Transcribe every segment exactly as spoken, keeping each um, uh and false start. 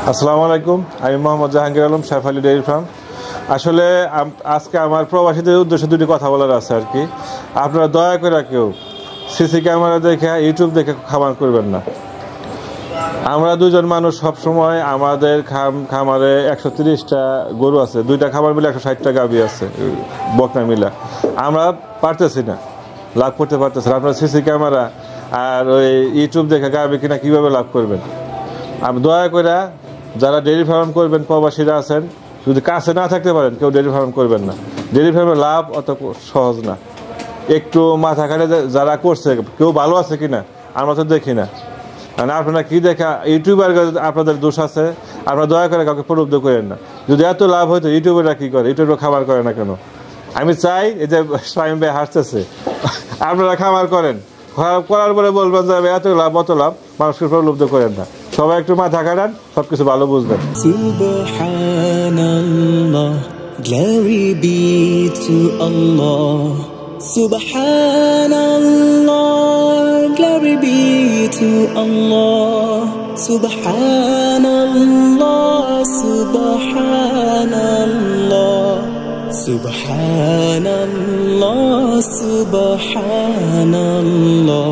আসসালামু আলাইকুম, আমি মোহাম্মদ জাহাঙ্গীর আলম, শেফালি ডেইরি ফার্ম। আসলে আজকে আমার প্রবাসীদের উদ্দেশ্যে দুটি কথা বলার আছে আর কি। আপনারা দয়া করে কেউ সিসি ক্যামেরা দেখে, ইউটিউব দেখে খামার করবেন না। আমরা দুজন মানুষ সবসময় আমাদের খাম খামারে একশো তিরিশটা গরু আছে, দুইটা খামার মিলে একশো ষাটটা গাভী আছে, বকনা মিলা। আমরা পারতেছি না, লাভ করতে পারতেছি না। আপনারা সিসি ক্যামেরা আর ওই ইউটিউব দেখে গাভী কিনা কীভাবে লাভ করবেন? আমি দয়া করে যারা ডেয়ারি ফার্ম করবেন, প্রবাসীরা আছেন, যদি কাছে না থাকতে পারেন কেউ ডেয়ারি ফার্ম করবেন না। ডেয়ারি ফার্মের লাভ অত সহজ না। একটু মাথা খাটে যারা করছে কেউ ভালো আছে কিনা আমরা তো দেখি না। মানে আপনারা কী দেখা ইউটিউবার আপনাদের দোষ আছে, আপনারা দয়া করে কাউকে প্রলুব্ধ করেন না। যদি এত লাভ হয়তো ইউটিউবেরা কী করে? ইউটিউবের খামার করে না কেন? আমি চাই এই যে সাইম ভাই হাসতেছে, আপনারা খামার করেন, করার পরে বলবেন যে এত লাভ অত লাভ, মানুষকে প্রলুব্ধ করেন না। সবাই একটু মাথা কাটান, সব কিছু ভালো বুঝবেন। সুবহানাল্লাহ, glory be to Allah. Subhanallah, glory be to Allah. Subhanallah, subhanallah, subhanallah, subhanallah,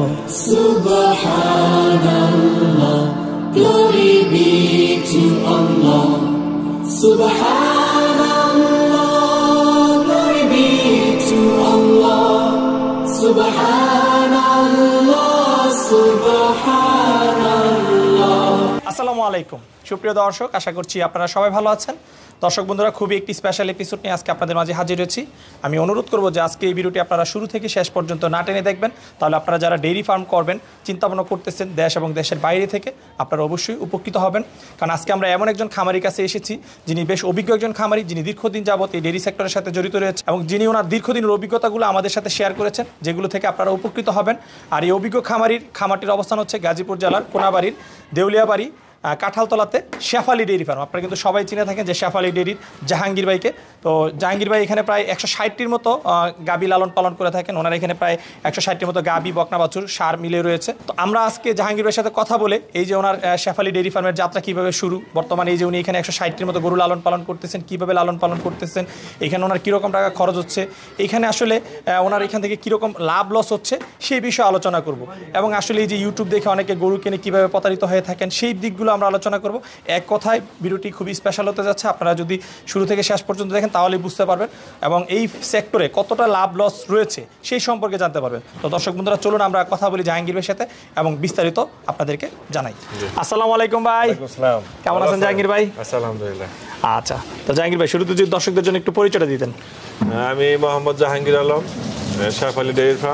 subhanallah, glory be to Allah. Subhanallah, glory be to Allah. Subhanallah, subhanallah. আসসালামু আলাইকুম সুপ্রিয় দর্শক, আশা করছি আপনারা সবাই ভালো আছেন। দর্শক বন্ধুরা, খুবই একটি স্পেশাল এপিসোড নিয়ে আজকে আপনাদের মাঝে হাজির হয়েছি। আমি অনুরোধ করব যে আজকে এই ভিডিওটি আপনারা শুরু থেকে শেষ পর্যন্ত না টেনে দেখবেন, তাহলে আপনারা যারা ডেইরি ফার্ম করবেন, চিন্তাভাবনা করতেছেন দেশ এবং দেশের বাইরে থেকে, আপনারা অবশ্যই উপকৃত হবেন। কারণ আজকে আমরা এমন একজন খামারির কাছে এসেছি যিনি বেশ অভিজ্ঞ একজন খামারি, যিনি দীর্ঘদিন যাবত এই ডেইরি সেক্টরের সাথে জড়িত রয়েছে এবং যিনি ওনার দীর্ঘদিনের অভিজ্ঞতাগুলো আমাদের সাথে শেয়ার করেছেন, যেগুলো থেকে আপনারা উপকৃত হবেন। আর এই অভিজ্ঞ খামারির খামারটির অবস্থান হচ্ছে গাজীপুর জেলার কোনাবাড়ির দেউলিয়াবাড়ি কাঁঠালতলাতে শেফালি ডেইরি ফার্ম। আপনারা কিন্তু সবাই চিনে থাকেন যে শেফালি ডেইরির জাহাঙ্গীর ভাইকে। তো জাহাঙ্গীর ভাই এখানে প্রায় একশো ষাটটির মতো গাবি লালন পালন করে থাকেন। ওনারা এখানে প্রায় একশো ষাটটির মতো গাবি, বকনা বাছুর, সার মিলে রয়েছে। তো আমরা আজকে জাহাঙ্গীর ভাইয়ের সাথে কথা বলে এই যে ওনার শেফালি ডেইরি ফার্মের যাত্রা কীভাবে শুরু, বর্তমানে এই যে উনি এখানে একশো ষাটটির মতো গরু লালন পালন করতেছেন, কীভাবে লালন পালন করতেছেন, এখানে ওনার কীরকম টাকা খরচ হচ্ছে, এখানে আসলে ওনার এখান থেকে কীরকম লাভ লস হচ্ছে সেই বিষয়ে আলোচনা করব। এবং আসলে এই যে ইউটিউব দেখে অনেকে গরু কিনে কীভাবে প্রতারিত হয়ে থাকেন সেই দিকগুলো আমরা আলোচনা করব। এক কথায় ভিডিওটি খুবই স্পেশাল হতে যাচ্ছে। আপনারা যদি শুরু থেকে শেষ পর্যন্ত দেখেন তাহলেই বুঝতে পারবেন এবং এই সেক্টরে কতটা লাভ লস রয়েছে সেই সম্পর্কে জানতে পারবেন। তো দর্শক বন্ধুরা, চলুন আমরা কথা বলি জাহাঙ্গীর ভাইয়ের সাথে এবং বিস্তারিত আপনাদেরকে জানাই। আসসালামু আলাইকুম ভাই। কেমন আছেন জাহাঙ্গীর ভাই? আলহামদুলিল্লাহ। আচ্ছা, তো জাহাঙ্গীর ভাই শুরুতে যদি দর্শকদের জন্য একটু পরিচয়টা দিতেন। আমি মোহাম্মদ জাহাঙ্গীর আলম, শেফালি ডেইরি ফার্ম,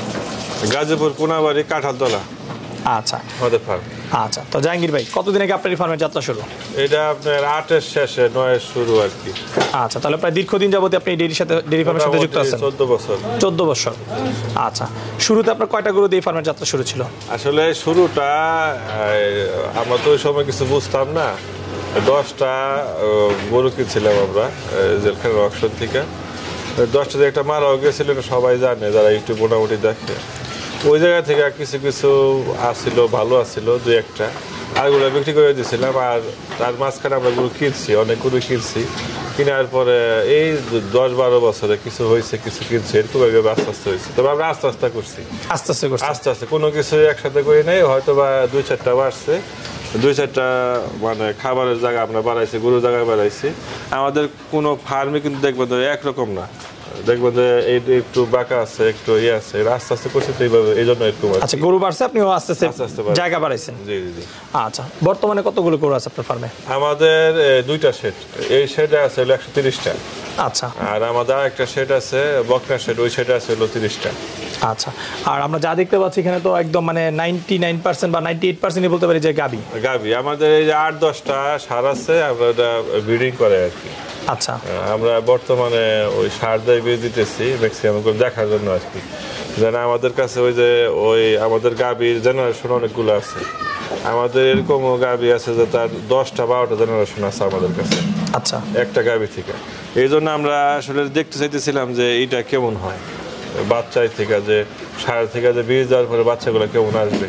গাজীপুর কোনাবাড়ি কাঁঠালতলা। আচ্ছা আমাদের ফার্ম। আচ্ছা, তো জাহাঙ্গীর ভাই কতদিন আগে আপনার এই ফার্মের যাত্রা শুরু? এটা আপনার আটের শেষে নয়ের শুরু আর কি। আচ্ছা, তাহলে প্রায় দীর্ঘদিন যাবত আপনি এই ডেইরির সাথে ডেইরি ফার্মের সাথে যুক্ত আছেন? চোদ্দ বছর। চোদ্দ বছর। আচ্ছা, শুরুতে আপনার কয়টা গরু দিয়ে ফার্মের যাত্রা শুরু ছিল? আসলে শুরুটা আমরা তো ওই সময় কিছু বুঝতাম না। দশটা গরু কিনছিলাম আমরা জেলখানার অকশন থেকে। দশটা দিয়ে একটা মারাও গেছিল, সবাই জানে যারা ইউটিউব মোটামুটি দেখে। ওই জায়গা থেকে কিছু কিছু আসছিল, ভালো আসছিল দুই একটা, আরগুলো বিক্রি করে দিয়েছিলাম। আর তার মাঝখানে আমরা গরু কিনছি, অনেক গরু কিনছি। কেনার পরে এই দশ বারো বছরে কিছু হয়েছে, কিছু কিনছি, এরকম এইভাবে আস্তে আস্তে হয়েছে। তবে আমরা আস্তে আস্তে করছি, আস্তে আস্তে করছি আস্তে আস্তে কোনো কিছু একসাথে করি নাই। হয়তো বা দুই চারটা বাড়ছে, দুই চারটা মানে খাবারের জায়গা আমরা বাড়াইছি, গরুর জায়গায় বাড়াইছি। আমাদের কোনো ফার্মে কিন্তু দেখবেন তো একরকম না, দেখবেন যে এই একটু বাঁকা আছে, একটু ইয়ে আছে, আস্তে আস্তে করছে তো এইভাবে, এই জন্য একটু। আচ্ছা, গরু বাড়ছে, আপনিও আস্তে আস্তে জায়গা বাড়াইছেন? জি জি জি। আচ্ছা, বর্তমানে কতগুলো গরু আছে আপনার ফার্মে? আমাদের দুইটা শেড, এই শেডে আছে হলো একশো তিরিশটা। আচ্ছা, আর আমাদের একটা শেড আছে বকনা শেড, ওই শেডে আছে হলো তিরিশটা। আচ্ছা, আর আমরা যা দেখতে পাচ্ছি এখানে তো একদম মানে নাইনটি নাইন পার্সেন্ট বা নাইনটি এইট পার্সেন্টই বলতে পারি যে গাবি গাবি আমাদের এই যে আট দশটা সার আছে, আমরা এটা ব্রিডিং করে আর কি। আচ্ছা, আমরা বর্তমানে ওই সার দিয়ে বীজ দিতেছি ম্যাক্সিমাম করে দেখার জন্য আর কি। যেন আমাদের কাছে ওই যে ওই আমাদের গাবির জেনারেশন অনেকগুলো আছে। আমাদের এরকমও গাবি আছে যে তার দশটা বারোটা জেনারেশন আছে আমাদের কাছে। আচ্ছা, একটা গাবি থেকে। এই জন্য আমরা আসলে দেখতে চাইতেছিলাম যে এইটা কেমন হয় বাচ্চাই থেকে, যে সার থেকে যে বীজ দেওয়ার পরে বাচ্চাগুলো কেমন আসবে।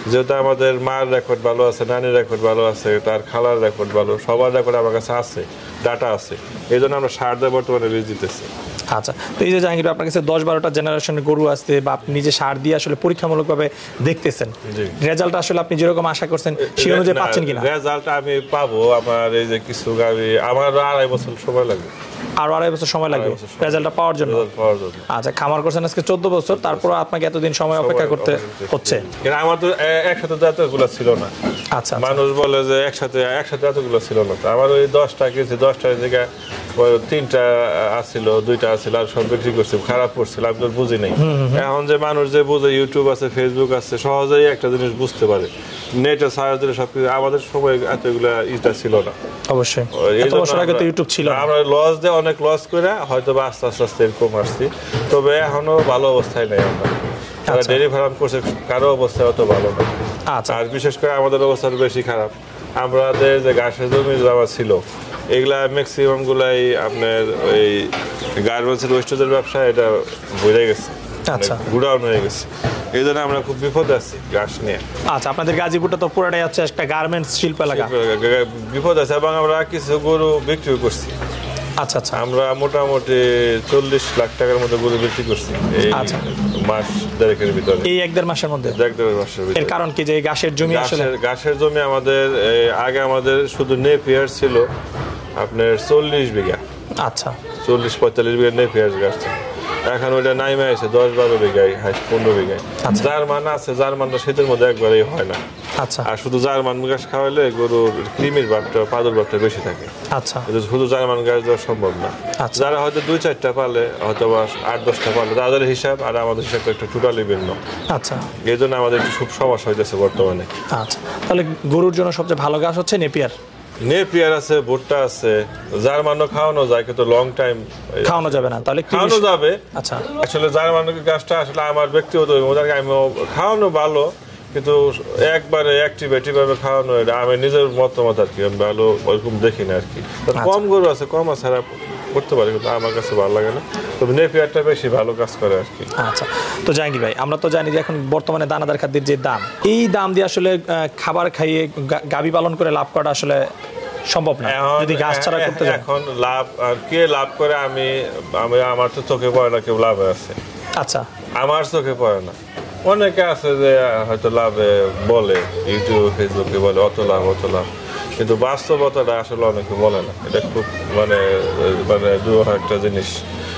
যেহেতু আমাদের মার রেকর্ড ভালো আছে, নানির রেকর্ড ভালো আছে, তার খালার রেকর্ড ভালো, সবার রেকর্ড আমার কাছে আছে, ডাটা আছে, এই জন্য আমরা সার দিয়ে বর্তমানে বীজ দিতেছি। আচ্ছা, তো এই যে জাহাঙ্গীর আপনার কাছে দশ বারোটা জেনারেশনের গরু আসছে বা আপনি নিজে সার দিয়ে আসলে পরীক্ষামূলকভাবে দেখতেছেন, রেজাল্ট আসলে আপনি যেরকম আশা করছেন সেই অনুযায়ী পাচ্ছেন কিনা? রেজাল্ট আমি পাবো, আমার এই যে কিছু গাড়ি আমার আড়াই বছর সময় লাগবে, আরো আড়াই বছর সময় লাগবে রেজাল্টটা পাওয়ার জন্য। আচ্ছা, খামার করছেন আজকে চোদ্দ বছর, তারপর আপনাকে এতদিন সময় অপেক্ষা করতে হচ্ছে। আমার তো একসাথে তো এতগুলো ছিল না। আচ্ছা, মানুষ বলে যে একসাথে একসাথে এতগুলো ছিল না, আমার ওই দশটা কিনছি, দশটার জায়গায় তিনটা আসছিল, দুইটা আসছিল, আর সব বিক্রি করছি, খারাপ করছিল, আমি তো বুঝি নাই। এখন যে মানুষ যে বুঝে, ইউটিউব আছে, ফেসবুক আছে, সহজেই একটা জিনিস বুঝতে পারে, নেটে সার্চ দিলে সবকিছু। আমাদের সময় এতগুলা ইটা ছিল না, অবশ্যই এত বছর আগে তো ইউটিউব ছিল না। আমরা লস দিয়ে অনেক লস করে হয়তো বা আস্তে আস্তে আস্তে এরকম আসছি, তবে এখনো ভালো অবস্থায় নেই আমরা। যারা ডেয়ারি ফার্ম করছে কারো অবস্থা অত ভালো না। আচ্ছা, আর বিশেষ করে আমাদের অবস্থা বেশি খারাপ। আমাদের যে ঘাসের জমি জমা ছিল, এগুলা ম্যাক্সিমাম গুলাই আপনার ওই গার্মেন্টসের ওয়েস্টেজের ব্যবসা, এটা বেড়ে গেছে, আচ্ছা, গুড়াউন হয়ে গেছে। এই জন্য আমরা খুব বিপদে আছি ঘাস নিয়ে। আচ্ছা, আপনাদের গাজীপুরটা তো পুরোটাই হচ্ছে একটা গার্মেন্টস শিল্প এলাকা, বিপদ আছে। এবং আমরা কিছু গরু বিক্রি করছি। আচ্ছা আচ্ছা, আমরা মোটামুটি চল্লিশ লাখ টাকার মতো গরু বিক্রি করছি এই মাস দেড়েকের ভিতরে, এই এক দেড় মাসের মধ্যে। এক দেড় মাসের ভিতরে। এর কারণ কি? যে ঘাসের জমি, আসলে ঘাসের জমি আমাদের আগে আমাদের শুধু নেপিয়ার ছিল আপনার চল্লিশ বিঘা। আচ্ছা, চল্লিশ পঁয়তাল্লিশ বিঘা নেপিয়ার গাছ ছিল। এখন ওইটা নাইমে আছে দশ বারো বিঘায়, হাইস্ট পনেরো বিঘায়। জার্মান আছে, জার্মানটা শীতের মধ্যে একবারেই হয় না। আচ্ছা, আর শুধু জার্মান ঘাস খাওয়াইলে গরুর কৃমির ভাবটা, পাদুর ভাবটা বেশি থাকে। আচ্ছা, শুধু জার্মান ঘাস দেওয়া সম্ভব না। যারা হয়তো দুই চারটা পালে, হয়তো বা আট দশটা পালে, তাদের হিসাব আর আমাদের হিসাবটা একটু টোটালি ভিন্ন। আচ্ছা, এই জন্য আমাদের একটু খুব সমস্যা হইতেছে বর্তমানে। আচ্ছা, তাহলে গরুর জন্য সবচেয়ে ভালো ঘাস হচ্ছে নেপিয়ার। নেপিয়ার আছে, ভুট্টা আছে, জার্মানও খাওয়ানো যায়, কিন্তু লং টাইম খাওয়ানো যাবে না। তাহলে খাওয়ানো যাবে। আচ্ছা, আসলে জার্মানের গাছটা আসলে আমার ব্যক্তিগত ওদেরকে আমি খাওয়ানো ভালো, কিন্তু একবারে অ্যাক্টিভেটিভ ভাবে খাওয়ানো, এটা আমি নিজের মতামত আর কি, আমি ভালো ওইরকম দেখি না আর কি। কম গরু আছে, কম আছে, করতে পারে, কিন্তু আমার কাছে ভালো লাগে না। তবে নেপিয়ারটা বেশি ভালো কাজ করে আর কি। আচ্ছা, তো জাহাঙ্গীর ভাই, আমরা তো জানি যে এখন বর্তমানে দানাদার খাদ্যের যে দাম, এই দাম দিয়ে আসলে খাবার খাইয়ে গাভী পালন করে লাভ করা আসলে সম্ভব না যদি ঘাস ছাড়া করতে যান। এখন লাভ কে লাভ করে, আমি আমি আমার তো চোখে পড়ে না কেউ লাভে আছে। আচ্ছা, আমার চোখে পড়ে না। অনেকে আছে যে হয়তো লাভে বলে, ইউটিউব ফেসবুকে বলে অত লাভ অত লাভ, কিন্তু বাস্তবতাটা আসলে অনেকে বলে না। এটা খুব মানে মানে দুর্ভাগ্য একটা জিনিস,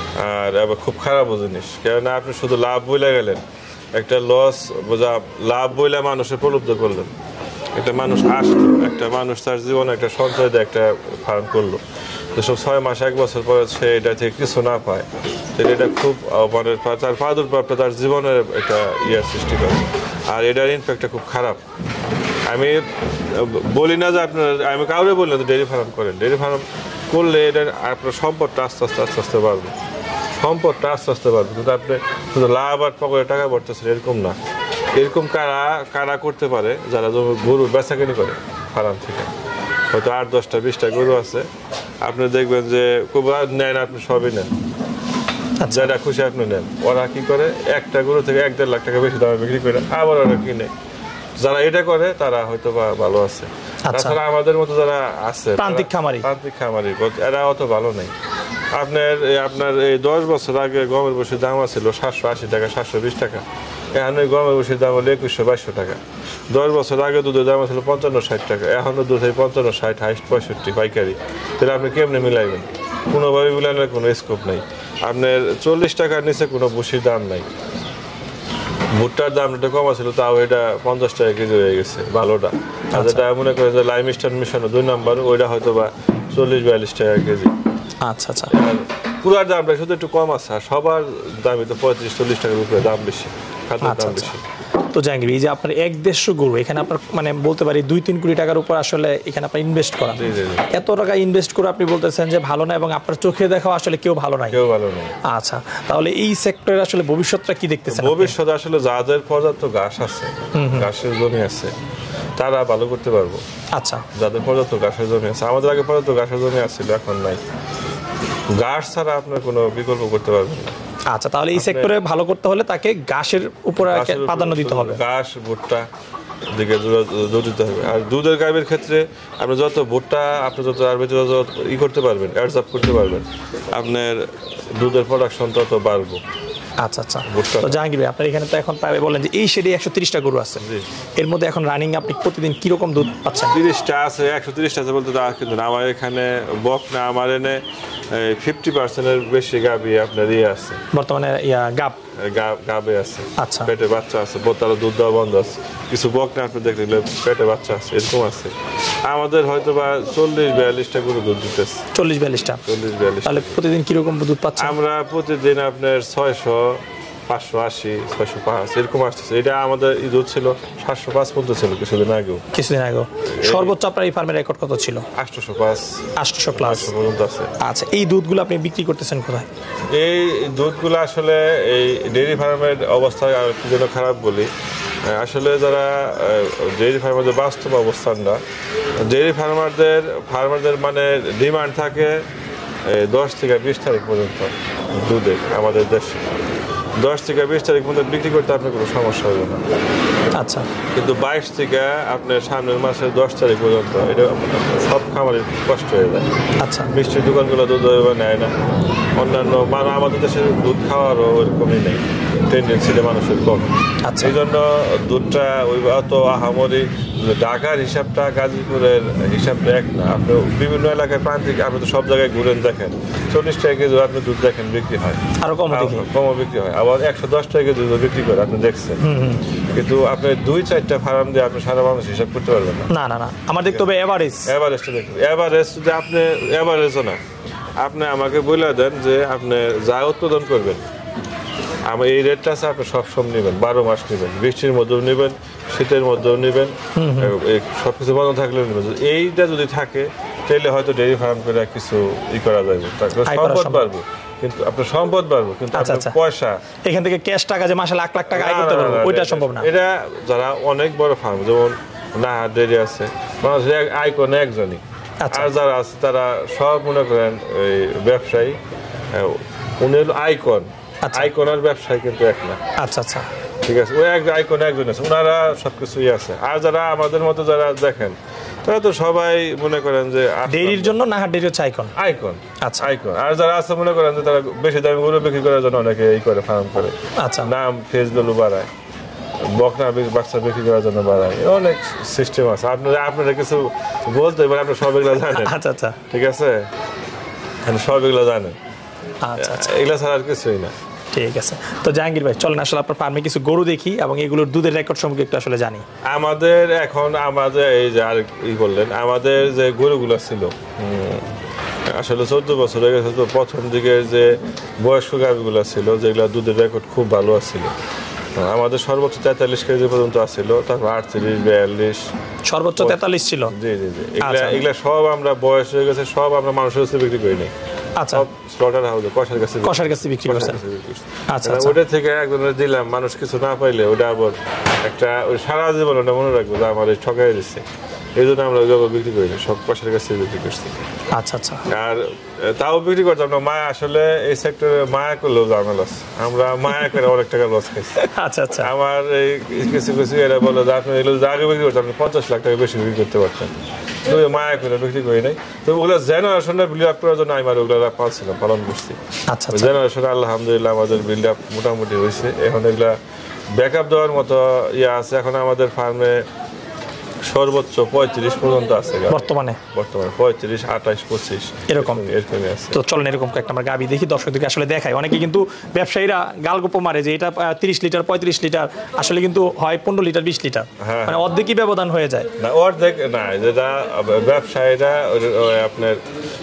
আর আবার খুব খারাপও জিনিস। কেননা আপনি শুধু লাভ বইলে গেলেন, একটা লস বোঝা, লাভ বইলে মানুষের প্রলুব্ধ করলেন। একটা মানুষ আসলো, একটা মানুষ তার জীবনে একটা সঞ্চয় দিয়ে একটা ফার্ম করলো, তো সব ছয় মাস এক বছর পরে সে এটা থেকে কিছু না পায়, তাহলে এটা খুব মানে তার প্রাদুর্ভাবটা তার জীবনের একটা ইয়ার সৃষ্টি করে, আর এটার ইম্প্যাক্টটা খুব খারাপ। আমি বলি না যে আপনার, আমি কাউরে বলি না যে ডেয়ারি ফার্ম করেন। ডেয়ারি ফার্ম করলে এটার আপনার সম্পদটা আস্তে আস্তে আস্তে আস্তে বাড়বে, সম্পদটা আস্তে আস্তে বাড়বে, কিন্তু আপনি শুধু লাভ আর পকেটে টাকা ভরতেছেন এরকম না। এরকম কারা কারা করতে পারে, যারা গরু বেচাকেনি করে ফার্ম থেকে, হয়তো আট দশটা বিশটা গরু আছে, আপনি দেখবেন যে খুব নেন, আপনি সবই নেন, যেটা খুশি আপনি নেন। ওরা কি করে, একটা গরু থেকে এক দেড় লাখ টাকা বেশি দামে বিক্রি করে আবার ওরা কিনে। যারা এটা করে তারা হয়তো বা ভালো আছে। তাছাড়া আমাদের মতো যারা আছে প্রান্তিক খামারি, প্রান্তিক খামারি এরা অত ভালো নেই। আপনার আপনার এই দশ বছর আগে গমের বসির দাম ছিল সাতশো আশি টাকা, সাতশো বিশ টাকা। এখন ওই গমের বসির দাম হলো একুশশো বাইশশো টাকা। দশ বছর আগে দুধের দাম ছিল পঞ্চান্ন ষাট টাকা, এখনও দুধ হয় পঞ্চান্ন ষাট হাইস্ট পঁয়ষট্টি পাইকারি। তাহলে আপনি কেমনে মিলাইবেন? কোনোভাবে মিলানোর কোনো স্কোপ নাই। আপনার চল্লিশ টাকার নিচে কোনো বসির দাম নাই। ভুট্টার দাম একটু কমা ছিল, তাও এটা পঞ্চাশ টাকা কেজি হয়ে গেছে ভালোটা। আর যেটা মনে করেন যে লাইম স্টার মিশানো দুই নাম্বার, ওইটা হয়তো বা চল্লিশ বিয়াল্লিশ টাকা কেজি। আচ্ছা আচ্ছা, পুরার দামটা শুধু একটু কম আছে, আর সবার দামই তো পঁয়ত্রিশ চল্লিশ টাকার উপরে দাম বেশি, খাদ্যের দাম বেশি। তো জাহাঙ্গীর, এই যে আপনার এক দেড়শো গরু, এখানে আপনার মানে বলতে পারি দুই তিন কোটি টাকার উপর আসলে এখানে আপনার ইনভেস্ট করা। এত টাকা ইনভেস্ট করে আপনি বলতেছেন যে ভালো না, এবং আপনার চোখে দেখাও আসলে কেউ ভালো নাই, কেউ ভালো নাই। আচ্ছা, তাহলে এই সেক্টরের আসলে ভবিষ্যৎটা কি দেখতেছেন? ভবিষ্যৎ আসলে যাদের পর্যাপ্ত ঘাস আছে, ঘাসের জমি আছে, তারা ভালো করতে পারবো। আচ্ছা, যাদের পর্যাপ্ত ঘাসের জমি আছে, আমাদের আগে পর্যাপ্ত ঘাসের জমি আসছিল, এখন নাই। ঘাস ছাড়া আপনার কোনো বিকল্প করতে পারবেন না। আচ্ছা, তাহলে এই সেক্টরে ভালো করতে হলে তাকে ঘাসের উপর প্রাধান্য দিতে হবে। ঘাস, ভুট্টা, দিকে জোর দিতে হবে। আর দুধের গাভীর ক্ষেত্রে আপনি যত ভুট্টা আপনি যত আর ভিতরে যত ই করতে পারবেন, অ্যাডজাপ করতে পারবেন, আপনার দুধের প্রোডাকশন তত বাড়বো। আচ্ছা আচ্ছা। তো জাহাঙ্গীর ভাই আপনার এখানে তো এখন প্রায় বলেন যে এই শেডে একশো তিরিশটা গরু আছে, এর মধ্যে এখন রানিং আপনি প্রতিদিন কিরকম দুধ পাচ্ছেন? তিরিশটা আছে, একশো তিরিশটা আছে বলতে তা কিন্তু না। আমার এখানে বক না, আমার এনে ফিফটি পার্সেন্টের বেশি গাভী আপনার ইয়ে আছে বর্তমানে, ইয়া গাব গাবে আছে। আচ্ছা, পেটে বাচ্চা আছে, বোতলে দুধ দেওয়া বন্ধ আছে। কিছু বক না আপনি দেখলে পেটে বাচ্চা আছে, এরকম আছে। আমাদের হয়তো বা চল্লিশ বিয়াল্লিশটা গরু দুধ দিতেছে। চল্লিশ বিয়াল্লিশটা চল্লিশ বিয়াল্লিশ তাহলে প্রতিদিন কিরকম দুধ পাচ্ছেন? আমরা প্রতিদিন আপনার ছয়শো, পাঁচশো আশি, ছয়শো পাঁচ এরকম আসতেছে। এটা আমাদের এই দুধ ছিল সাতশো পাঁচ পর্যন্ত ছিল কিছুদিন আগেও। কিছুদিন আগেও সর্বোচ্চ আপনার এই ফার্মের রেকর্ড কত ছিল? আটশোশো পাঁচ, আটশোশো প্লাস পর্যন্ত আছে। আচ্ছা, এই দুধগুলো আপনি বিক্রি করতেছেন কোথায়? এই দুধগুলো আসলে এই ডেইরি ফার্মের অবস্থা আর কি যেন খারাপ বলি, আসলে যারা ডেইরি ফার্মের যে বাস্তব অবস্থানটা, ডেইরি ফার্মারদের ফার্মারদের মানে ডিমান্ড থাকে দশ থেকে বিশ তারিখ পর্যন্ত দুধে আমাদের দেশে। দশ থেকে বিশ তারিখ পর্যন্ত বিক্রি করতে আপনার কোনো সমস্যা হবে না। আচ্ছা, কিন্তু বাইশ থেকে আপনার সামনের মাসের দশ তারিখ পর্যন্ত এটা সব খামারের কষ্ট হয়ে যায়। আচ্ছা, মিষ্টির দোকানগুলো দুধ নেয় না, অন্যান্য মানে আমাদের দেশে দুধ খাওয়ারও ওইরকমই নেই, টেন্ডেন্সিটা মানুষের কম। আচ্ছা, এই জন্য দুধটা ওই অত আহামরি ঢাকার হিসাবটা গাজীপুরের হিসাবটা এক না। আপনি বিভিন্ন এলাকায় প্রান্তিক আপনি তো সব জায়গায় ঘুরেন দেখেন, চল্লিশ টাকা কেজি আপনি দুধ দেখেন বিক্রি হয়, আরো কম কমও বিক্রি হয়, আবার একশো দশ টাকা কেজি বিক্রি করে আপনি দেখছেন। কিন্তু আপনি দুই চারটা ফার্ম দিয়ে আপনি সারা মানুষ হিসাব করতে পারবেন না। না না না আমার দেখতে হবে এভারেজ। এভারেজটা দেখুন, এভারেজ যদি আপনি এভারেজও না, আপনি আমাকে বলে দেন যে আপনি যা উৎপাদন করবেন আমার এই রেটটা আছে, আপনি সবসময় নেবেন, বারো মাস নেবেন, বৃষ্টির মধ্যেও নেবেন, শীতের মধ্যেও নেবেন, সব কিছু বন্ধ থাকলেও নেবেন। এইটা যদি থাকে তাহলে হয়তো ডেইরি ফার্ম করে কিছু ই করা যাবে, সম্পদ বাড়বে, কিন্তু আপনার সম্পদ বাড়বে, কিন্তু আপনার পয়সা এখান থেকে ক্যাশ টাকা যে মাসে লাখ লাখ টাকা আয় করতে পারবে ওইটা সম্ভব না। এটা যারা অনেক বড় ফার্ম যেমন নাহার ডেইরি আছে, মানুষের আয় করে একজনই, আর যারা আছে তারা সব মনে করেন ওই ব্যবসায়ী, উনি হলো আইকন, আইকন আর ব্যবসায়ী কিন্তু এক না। আচ্ছা আচ্ছা, ঠিক আছে, ওই এক আইকন একজন আছে, ওনারা সবকিছুই আছে। আর যারা আমাদের মতো যারা দেখেন তারা তো সবাই মনে করেন যে ডেইরির জন্য নাহার ডেইরি হচ্ছে আইকন। আইকন আচ্ছা, আইকন। আর যারা আছে মনে করেন যে তারা বেশি দামি গরু বিক্রি করার জন্য অনেকে এই করে ফার্ম করে, আচ্ছা, নাম ফেস ভ্যালু বাড়ায়, বকনা বাচ্চা বিক্রি করার জন্য বাড়ায়, অনেক সিস্টেম আছে। আপনারা আপনারা কিছু বলতে পারেন, আপনি সব এগুলো জানেন। আচ্ছা আচ্ছা, ঠিক আছে, সব এগুলো জানেন। আচ্ছা আচ্ছা, এগুলো ছাড়া আর কিছুই না। ঠিক আছে, তো জাহাঙ্গীর ভাই চলেন আসলে আপনার ফার্মে কিছু গরু দেখি এবং এগুলোর দুধের রেকর্ড সম্পর্কে একটু আসলে জানি। আমাদের এখন আমাদের এই যে আর ই করলেন, আমাদের যে গরুগুলো ছিল আসলে চোদ্দ বছর হয়ে গেছে, তো প্রথম দিকের যে বয়স্ক গাভীগুলো ছিল যেগুলো দুধের রেকর্ড খুব ভালো আছিল, আমাদের সর্বোচ্চ তেতাল্লিশ কেজি পর্যন্ত আসছিল, তারপর আটত্রিশ, বিয়াল্লিশ, সর্বোচ্চ তেতাল্লিশ ছিল। জি জি জি, এগুলা এগুলা সব আমরা বয়স হয়ে গেছে, সব আমরা মানুষের কাছে বিক্রি করি নাই। আচ্ছা, স্লটার হাউসে কষার কাছে কষার কাছে বিক্রি করছেন। আচ্ছা, ওটা থেকে একজনের দিলাম, মানুষ কিছু না পাইলে ওটা আবার একটা ওই সারা জীবন ওটা মনে রাখবো যে আমার ঠকাই দিচ্ছে, এই জন্য আমরা ওইভাবে বিক্রি করি না, সব কষার কাছে বিক্রি করছি। আচ্ছা আচ্ছা, আর তাও বিক্রি করতাম না, মায়া আসলে এই সেক্টরে মায়া করলেও ঝামেলা আছে, আমরা মায়া করে অনেক টাকা লস খাইছি। আচ্ছা আচ্ছা, আমার এই কিছু কিছু এরা বলো যে আপনি এগুলো আগে বিক্রি করতাম, আপনি পঞ্চাশ লাখ টাকা বেশি বিক্রি করতে পারতেন, তো মায়া করে বিক্রি করি নাই। তো ওগুলো জেনারেশনে বিল্ড আপ করার জন্য আমি আর ওগুলো পালছিলাম, পালন করছি। আচ্ছা, জেনারেশনে আলহামদুলিল্লাহ আমাদের বিল্ড আপ মোটামুটি হয়েছে, এখন এগুলা ব্যাক আপ দেওয়ার মতো ইয়ে আছে। এখন আমাদের ফার্মে সর্বোচ্চ পঁয়ত্রিশ পর্যন্ত আছে বর্তমানে, বর্তমানে পঁয়ত্রিশ, আঠাশ, পঁচিশ এরকম এরকমই আছে। তো চলেন এরকম একটা আমরা গাবি দেখি, দর্শকদেরকে আসলে দেখাই। অনেকে কিন্তু ব্যবসায়ীরা গালগোপ মারে যে এটা তিরিশ লিটার, পঁয়ত্রিশ লিটার, আসলে কিন্তু হয় পনেরো লিটার, বিশ লিটার, মানে অর্ধেকই ব্যবধান হয়ে যায়। না অর্ধেক না, যেটা ব্যবসায়ীরা আপনার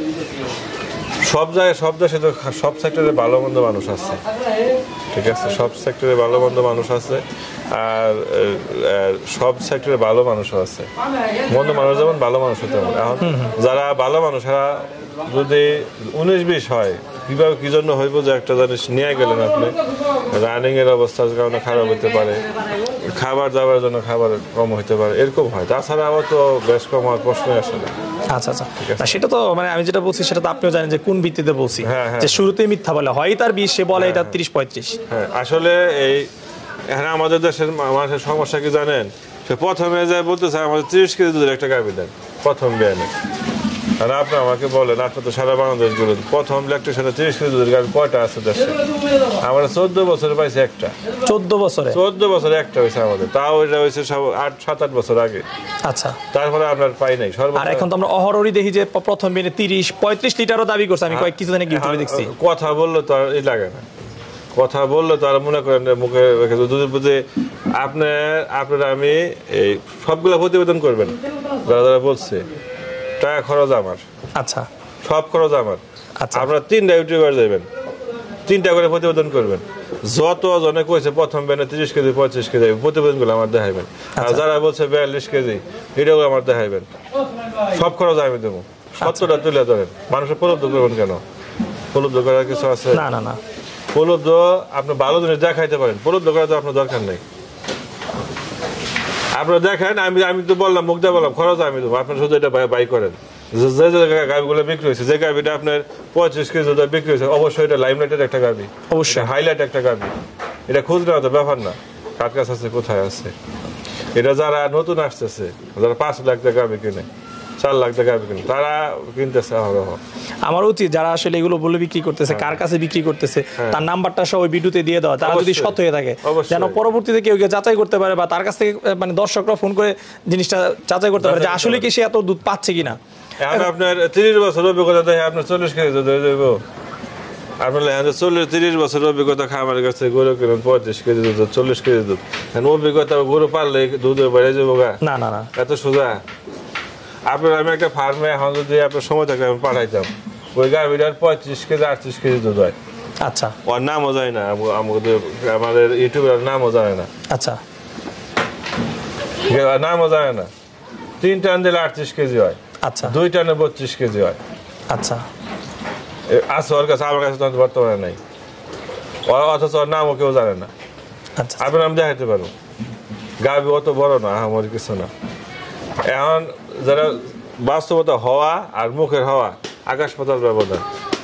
সব জায়গায় সব দেশে তো সব সেক্টরে ভালো মন্দ মানুষ আছে, ঠিক আছে, সব সেক্টরে ভালো মন্দ মানুষ আছে, আর সব সেক্টরে ভালো মানুষও আছে, মন্দ মানুষ যেমন ভালো মানুষ হতে হবে। এখন যারা ভালো মানুষরা যদি উনিশ বিশ হয়, কিভাবে কি জন্য হইব যে একটা জিনিস নিয়ে গেলেন আপনি, রানিং এর অবস্থার কারণে খারাপ হতে পারে, খাবার দাবার জন্য খাবার কম হইতে পারে, এরকম হয়। তাছাড়া আবার তো বেশ কম হওয়ার প্রশ্নই আসে না। আচ্ছা আচ্ছা, সেটা তো মানে আমি যেটা বলছি সেটা তো আপনিও জানেন যে কোন ভিত্তিতে বলছি, যে শুরুতেই মিথ্যা বলে, হয় তার বিশ, সে বলে এটা তিরিশ পঁয়ত্রিশ। হ্যাঁ, আসলে এই এখানে আমাদের দেশের মানুষের সমস্যা কি জানেন, সে প্রথমে যায় বলতেছে আমাদের তিরিশ কেজি দুধের একটা গাভী দেন প্রথম বিয়ানে। আর আপনি আমাকে বলেন আপনি তো সারা বাংলাদেশ বলেন প্রথম ল্যাকটেশনে তিরিশ কেজি দুধের গাভী কয়টা আছে দেশে? আমরা চোদ্দ বছরে পাইছি একটা। চোদ্দ বছরে চোদ্দ বছরে একটা হয়েছে আমাদের, তাও এটা হয়েছে সব আট সাত আট বছর আগে। আচ্ছা, তারপরে আপনার পাই নাই সর্বোচ্চ। আর এখন তো আমরা অহরহরই দেখি যে প্রথম বিয়ানে তিরিশ পঁয়ত্রিশ লিটারও দাবি করছে। আমি কয়েক কিছু দিন ইউটিউবে দেখছি। কথা বললে তো আর ই লাগে না, কথা বললে তো আর মনে করেন মুখে দুধের প্রতি আপনার আপনারা আমি এই সবগুলো প্রতিবেদন করবেন যারা যারা বলছে টাকা খরচ আমার। আচ্ছা, সব খরচ আমার। আচ্ছা, আপনারা তিনটা ইউটিউবার যাবেন, তিনটা করে প্রতিবেদন করবেন। যত জনে কইছে প্রথম বেনে তিরিশ কেজি পঁয়ত্রিশ কেজি প্রতিবেদনগুলো আমার দেখাইবেন। আর যারা বলছে বিয়াল্লিশ কেজি এটাও আমার দেখাইবেন। সব খরচ আমি দেবো। সত্যটা তুলে ধরেন, মানুষের প্রলব্ধ করবেন কেন? প্রলব্ধ করার কিছু আছে? না না না, প্রলব্ধ আপনি ভালো জিনিস দেখাইতে পারেন, প্রলব্ধ করা তো আপনার দরকার নেই। আপনারা দেখেন, আমি আমি তো বললাম মুখ দিয়ে বললাম খরচ আমি দেবো, আপনার শুধু এটা বাই করেন। যে যে গাভিগুলো বিক্রি হয়েছে, যে গাভিটা আপনার পঁয়ত্রিশ কেজি বিক্রি হয়েছে, অবশ্যই এটা লাইমলাইটের একটা গাভি, অবশ্যই হাইলাইট একটা গাভি। এটা খুঁজ নেওয়া তো ব্যাপার না, কার কাছে আছে কোথায় আছে। এটা যারা নতুন আসতেছে, যারা পাঁচ লাখ টাকা গাভি কিনে, চার লাখ টাকা গাভি কিনে, তারা কিনতেছে অহরহ। আমার উচিত যারা আসলে এগুলো বলে বিক্রি করতেছে, কার কাছে বিক্রি করতেছে তার নাম্বারটা সহ ওই ভিডিওতে দিয়ে দেওয়া, তারা যদি সৎ হয়ে থাকে যেন পরবর্তীতে কেউ কেউ যাচাই করতে পারে, বা তার কাছ থেকে মানে দর্শকরা ফোন করে জিনিসটা যাচাই করতে পারে যে আসলে কি সে এত দুধ পাচ্ছে কিনা। এখন আপনার তিরিশ বছর অভিজ্ঞতা দেখে আপনার চল্লিশ কেজি দুধ হয়ে যাবো। আপনার চল্লিশ তিরিশ বছর অভিজ্ঞতা খামারের কাছে গরু কিনুন পঁয়ত্রিশ কেজি দুধ চল্লিশ কেজি দুধ, অভিজ্ঞতা গরু পারলে দুধ বেড়ে যাবো গা? না না না, এত সোজা। আপনার আমি একটা ফার্মে এখন যদি আপনার সময় থাকে আমি পাঠাইতাম, ওই গাভিটার পঁয়ত্রিশ কেজি আটত্রিশ কেজি দুধ হয়। আচ্ছা, ওর নামও যায় না, আমাদের ইউটিউবের নামও জানে না। আচ্ছা, নামও জানে না। তিন টান দিলে আটত্রিশ কেজি হয়। আচ্ছা, দুই টানে বত্রিশ কেজি হয়। আচ্ছা, আছে ওর কাছে, আমার কাছে তো বর্তমানে নাই, অথচ ওর নামও কেউ জানে না। আচ্ছা, আপনার নাম দেখাইতে পারবো। গাভি অত বড় না, আমার কিছু না। এখন যারা বাস্তবতা হওয়া আর মুখের হওয়া আকাশ পাতাল ব্যবধান।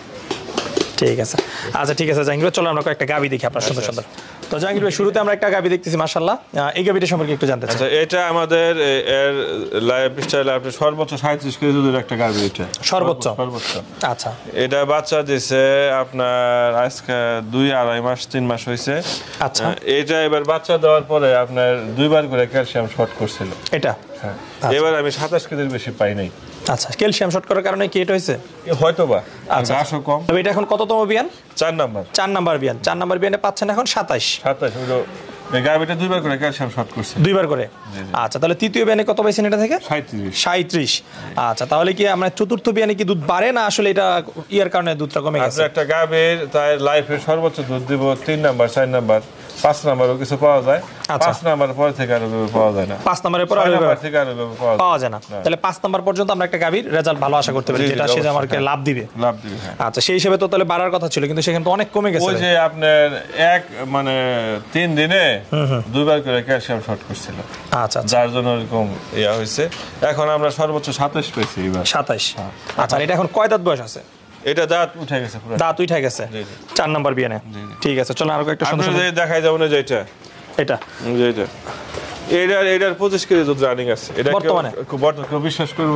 ঠিক আছে, আচ্ছা ঠিক আছে জাহাঙ্গীর, চলো আমরা কয়েকটা গাভি দেখি আপনার সুন্দর সুন্দর। তো জাহাঙ্গীর ভাই, শুরুতে আমরা একটা গাভি দেখতেছি মাশাআল্লাহ, এই গাভিটা সম্পর্কে একটু জানতে চাই। আচ্ছা, এটা আমাদের এর লাইভ স্টাইল আপনি সর্বোচ্চ সাঁইত্রিশ কেজি দুধের একটা গাভি। এটা সর্বোচ্চ সর্বোচ্চ আচ্ছা, এটা বাচ্চা দিছে আপনার আজকে দুই আড়াই মাস তিন মাস হয়েছে। আচ্ছা, এটা এবার বাচ্চা দেওয়ার পরে আপনার দুইবার করে ক্যালসিয়াম শর্ট করছিল এটা। হ্যাঁ, এবার আমি সাতাশ কেজির বেশি পাই নাই। আচ্ছা, ক্যালসিয়াম শর্ট করার কারণে কি এটা হয়েছে? হয়তো বা। আচ্ছা, ঘাসও কম। তবে এটা এখন কততম বিয়ান? চার নাম্বার। চার নাম্বার বিয়ান। চার নাম্বার বিয়ানে পাচ্ছেন এখন সাতাশ। সাতাশ হলো এই গাভিটা দুইবার করে ক্যালসিয়াম শর্ট করছে। দুইবার করে। আচ্ছা, তাহলে তৃতীয় বিয়ানে কত পাইছেন এটা থেকে? সাঁইত্রিশ। সাঁইত্রিশ। আচ্ছা, তাহলে কি আমরা চতুর্থ বিয়ানে কি দুধ বাড়ে না আসলে এটা ইয়ার কারণে দুধটা কমে গেছে? একটা গাভির তাই লাইফের সর্বোচ্চ দুধ দিব তিন নাম্বার, চার নাম্বার, পাঁচ নাম্বারও কিছু পাওয়া যায়। পাঁচ নাম্বার পর থেকে আর পাওয়া যায় না। পাঁচ নাম্বারের পর থেকে আর পাওয়া যায় না। তাহলে পাঁচ নাম্বার পর্যন্ত আমরা একটা গাভীর রেজাল্ট ভালো আশা করতে পারি, যেটা সে আমাকে লাভ দিবে। লাভ দিবে। আচ্ছা, সেই হিসেবে তো তাহলে বাড়ার কথা ছিল, কিন্তু সেখানে তো অনেক কমে গেছে। ওই যে আপনার এক মানে তিন দিনে দুইবার করে ক্যালসিয়াম শর্ট করছিল। আচ্ছা, যার জন্য এরকম ইয়া হয়েছে। এখন আমরা সর্বোচ্চ সাতাশ পেয়েছি এবার। সাতাশ। আচ্ছা, এটা এখন কয় দাঁত বয়স আছে? এটা দাঁত উঠে গেছে, পুরো দাঁত উঠে গেছে। চার নাম্বার বিয়ানে। ঠিক আছে, চলো আরো একটা সুন্দর সুন্দর দেখাই যাবো না, যেটা এটা যেটা এটার এটার পঁচিশ কেজি দুধ রানিং আছে। এটা বর্তমানে খুব বিশ্বাস করবো?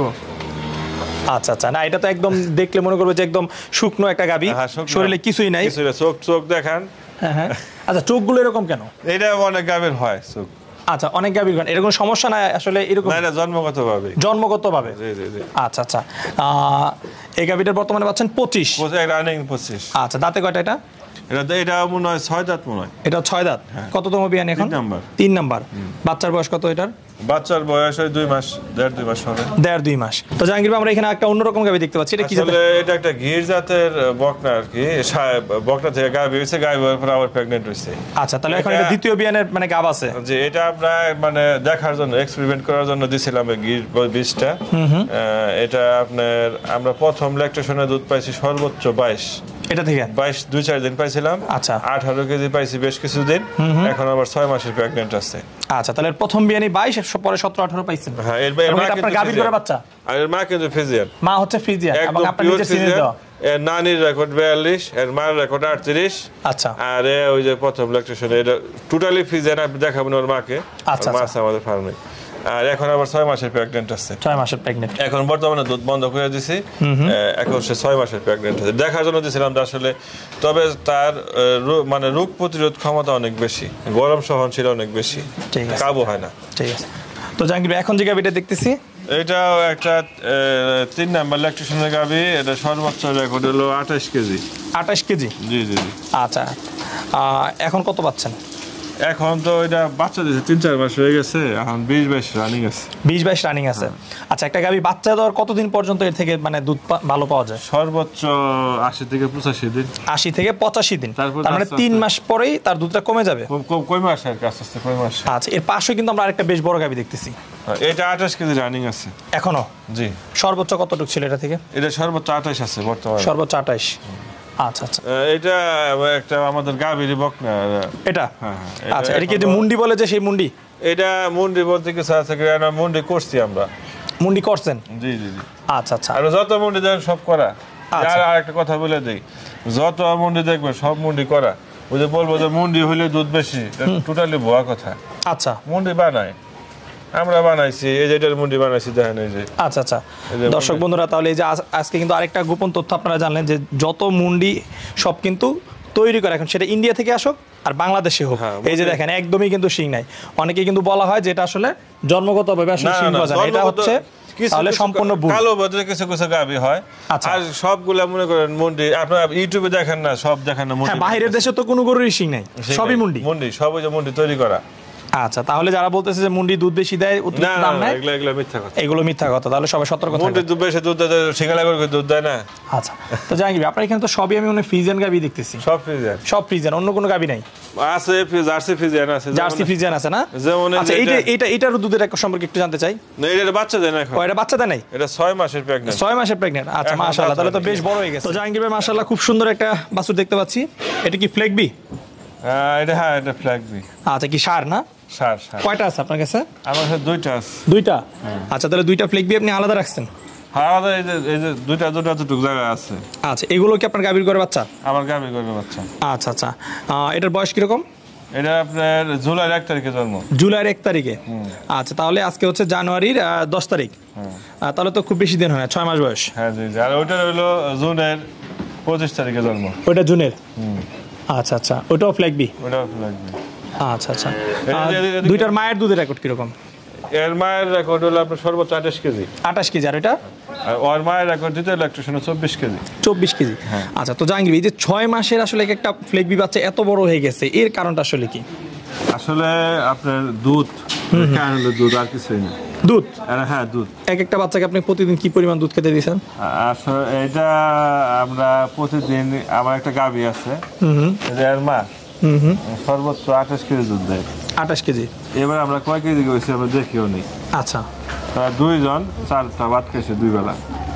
আচ্ছা আচ্ছা, না এটা তো একদম দেখলে মনে করবে যে একদম শুকনো একটা গাভী, শরীরে কিছুই নাই। চোখ চোখ দেখান। হ্যাঁ হ্যাঁ। আচ্ছা, চোখগুলো এরকম কেন? এটা অনেক গাভীর হয় চোখ। আচ্ছা, অনেক গাভীর গান এরকম সমস্যা নাই আসলে? এরকম না, এটা জন্মগতভাবে। জন্মগতভাবে। জি জি জি। আচ্ছা আচ্ছা, এই গাভীটার বর্তমানে পাচ্ছেন পঁচিশ। রানিং পঁচিশ। আচ্ছা, দাঁতে কয়টা এটা? এটা এটা মনে হয় ছয় দাঁত মনে হয়। এটা ছয় দাঁত। কততম বিয়ান এখন? তিন নাম্বার। তিন নাম্বার। বাচ্চার বয়স কত এটার? বাচ্চার বয়স ওই দুই মাস, দেড় দুই মাস হবে। দেড় দুই মাস। তো জাহাঙ্গীর ভাই, আমরা এখানে একটা অন্যরকম গাভী দেখতে পাচ্ছি, এটা কি জাতের? এটা একটা গির জাতের বকনা আর কি। বকনা থেকে গাভী হয়েছে, গাভী হওয়ার পর আবার প্রেগন্যান্ট হয়েছে। আচ্ছা, তাহলে এখন এটা দ্বিতীয় বিয়ানের মানে গাভ আছে? জি, এটা আমরা মানে দেখার জন্য, এক্সপেরিমেন্ট করার জন্য দিছিলাম এই গির বীজটা। এটা আপনার আমরা প্রথম ল্যাকটেশনে দুধ পাইছি সর্বোচ্চ বাইশ। এটা থেকে বাইশ দুই চার দিন পাইছিলাম। আচ্ছা, আঠারো কেজি পাইছি বেশ কিছুদিন। এখন আবার ছয় মাসের প্রেগন্যান্ট আছে। আচ্ছা, তাহলে প্রথম বিয়ানি বাইশ, পরে সতেরো আঠারো পাইছেন। হ্যাঁ, এর আপনার গাভীর করে বাচ্চা? আর এর মা কিন্তু ফ্রিজিয়ান। মা হচ্ছে ফ্রিজিয়ান এবং আপনি নিজে চিনে দাও। এর নানির রেকর্ড বিয়াল্লিশ, এর মার রেকর্ড আটত্রিশ। আচ্ছা, আর ওই যে প্রথম ল্যাকটেশনে এটা টোটালি ফ্রিজিয়ান। আপনি দেখাবেন ওর মাকে। আচ্ছা, মা আছে আমাদের ফার্মে। আর এখন আবার ছয় মাসের প্রেগনেন্ট আছে। ছয় মাসের প্রেগনেন্ট। এখন বর্তমানে দুধ বন্ধ করে দিছি, এখন সে ছয় মাসের প্রেগনেন্ট আছে। দেখার জন্য দিয়েছিলাম আসলে, তবে তার মানে রোগ প্রতিরোধ ক্ষমতা অনেক বেশি, গরম সহনশীল অনেক বেশি, কাবু হয় না। ঠিক আছে। তো জাহাঙ্গীর ভাই এখন যে গাবিটা দেখতেছি এটাও একটা তিন নাম্বার ল্যাকটেশনের গাবি। এটা সর্বোচ্চ রেকর্ড হলো আঠাশ কেজি। আঠাশ কেজি? জি জি জি। আচ্ছা, এখন কত পাচ্ছেন? এখন তো এটা বাচ্চা দিয়েছে, তিন চার মাস হয়ে গেছে, এখন বিশ বাইশ রানিং আছে। বিশ বাইশ রানিং আছে। আচ্ছা, একটা গাবি বাচ্চা দেওয়ার কতদিন পর্যন্ত এর থেকে মানে দুধ ভালো পাওয়া যায়? সর্বোচ্চ আশি থেকে পঁচাশি দিন। আশি থেকে পঁচাশি দিন, তার মানে তিন মাস পরেই তার দুধটা কমে যাবে। কমে আসে আর কি, আস্তে আস্তে কমে আসে। আচ্ছা, এর পাশে কিন্তু আমরা আরেকটা বেশ বড় গাবি দেখতেছি। এটা আঠাশ কেজি রানিং আছে এখনো? জি। সর্বোচ্চ কতটুকু ছিল এটা থেকে? এটা সর্বোচ্চ আঠাশ আছে বর্তমানে। সর্বোচ্চ আঠাশ। আচ্ছা আচ্ছা। এটা একটা আমাদের গাভীর বকনা এটা। আচ্ছা, এটা কি যে মুন্ডি বলে যে সেই মুন্ডি? এটা মুন্ডি বলতে কিছু আছে, মুন্ডি করছি আমরা। মুন্ডি করছেন? জি জি জি। আচ্ছা আচ্ছা। আর যত মুন্ডি দেন সব করা। আর আরেকটা কথা বলে দিই, যত মুন্ডি দেখবে সব মুন্ডি করা। ওই যে বলবো যে মুন্ডি হইলে দুধ বেশি, টোটালি ভুয়া কথা। আচ্ছা। মুন্ডি বানায়, আমরা বানাইছি, এই যে এটার মুন্ডি বানাইছি, দেখেন এই যে। আচ্ছা আচ্ছা। দর্শক বন্ধুরা, তাহলে এই যে আজকে কিন্তু আরেকটা গোপন তথ্য আপনারা জানলেন যে যত মুন্ডি সব কিন্তু তৈরি করে, এখন সেটা ইন্ডিয়া থেকে আসুক আর বাংলাদেশে হোক, এই যে দেখেন একদমই কিন্তু শিং নাই। অনেকে কিন্তু বলা হয় যে এটা আসলে জন্মগতভাবে আসলে শিং গজায় না, এটা হচ্ছে তাহলে সম্পূর্ণ ভুল। কালো বদলে কিছু কিছু গাবি হয়, আর সবগুলা মনে করেন মুন্ডি। আপনারা ইউটিউবে দেখেন না, সব দেখেন না মুন্ডি। হ্যাঁ, বাইরের দেশে তো কোনো গরুরই শিং নাই, সবই মুন্ডি। মুন্ডি সব ওই যে মুন্ডি তৈরি করা। আচ্ছা, তাহলে যারা বলতেছে যে মুন্ডি দুধ বেশি দেয়, দাম নাই, এগুলো এগুলো মিথ্যা কথা। এগুলো মিথ্যা কথা, তাহলে সবাই সতর্ক থাকবেন। মুন্ডি দুধ বেশি দুধ দেয়, সিঙ্গালা করে দুধ দেয় না। আচ্ছা, তো জাহাঙ্গীর আপনার এখানে তো সবই আমি মনে ফ্রিজিয়ান গাবি দেখতেছি। সব ফ্রিজিয়ান? সব ফ্রিজিয়ান, অন্য কোনো গাবি নাই? আছে, জার্সি ফ্রিজিয়ান আছে। জার্সি ফ্রিজিয়ান আছে না? যেমন আচ্ছা, এইটা এটা এটার দুধের এক সম্পর্কে একটু জানতে চাই। না, এটা বাচ্চা দেয় না এখন। ও, এটা বাচ্চা দেয় নাই? এটা ছয় মাসের প্রেগন্যান্ট। ছয় মাসের প্রেগন্যান্ট। আচ্ছা, মাশাআল্লাহ, তাহলে তো বেশ বড় হয়ে গেছে। তো জাহাঙ্গীর ভাই মাশাআল্লাহ খুব সুন্দর একটা বাছুর দেখতে পাচ্ছি। এটা কি ফ্লেগবি? এটা হ্যাঁ, এটা ফ্লেগবি। আচ্ছা, কি সার না? সার সার। কয়টা আছে আপনার কাছে? আমার কাছে দুইটা আছে। দুইটা? আচ্ছা, তাহলে দুইটা ফ্লেগবি আপনি আলাদা রাখছেন? হ্যাঁ, আলাদা। এই যে এই যে দুইটা দুটো দুটো জায়গা আছে। আচ্ছা, এগুলো কি আপনার গাভীর ঘরে বাচ্চা? আমার গাভীর ঘরে বাচ্চা। আচ্ছা আচ্ছা। এটার বয়স কিরকম? এটা আপনার জুলাইয়ের এক তারিখে জন্ম। জুলাইয়ের এক তারিখে? আচ্ছা, তাহলে আজকে হচ্ছে জানুয়ারির দশ তারিখ, তাহলে তো খুব বেশি দিন হয় না, ছয় মাস বয়স। হ্যাঁ জি জি। আর ওইটা হলো জুনের পঁচিশ তারিখে জন্ম। ওইটা জুনের? আচ্ছা আচ্ছা। ওইটাও ফ্লেগবি? ওইটাও ফ্লেগবি। আচ্ছা আচ্ছা। দুইটার মায়ের দুধের রেকর্ড কিরকম? এর মায়ের রেকর্ড হলো আপনার সর্বোচ্চ আঠাশ কেজি। আঠাশ কেজি। আর এটা? ওর মায়ের রেকর্ড দিতে ল্যাকটেশনে চব্বিশ কেজি। চব্বিশ কেজি। আচ্ছা, তো জাহাঙ্গীর এই যে ছয় মাসের আসলে একটা ফ্লেগবি বাচ্চা এত বড় হয়ে গেছে, এর কারণটা আসলে কি? আসলে আপনার দুধ, হলো দুধ, আর কিছুই না। দুধ? হ্যাঁ, দুধ। এক একটা বাচ্চাকে আপনি প্রতিদিন কি পরিমাণ দুধ খেতে দিয়েছেন? আসলে এটা আমরা প্রতিদিন, আমার একটা গাভী আছে, এর মা সর্বোচ্চ আঠাশ কেজি দুধ দেয়। আঠাশ কেজি? এবার আমরা কয় কেজি গেছি আমরা দেখিও নি। আচ্ছা, তারা দুইজন চারটা ভাত খাইছে, দুই বেলা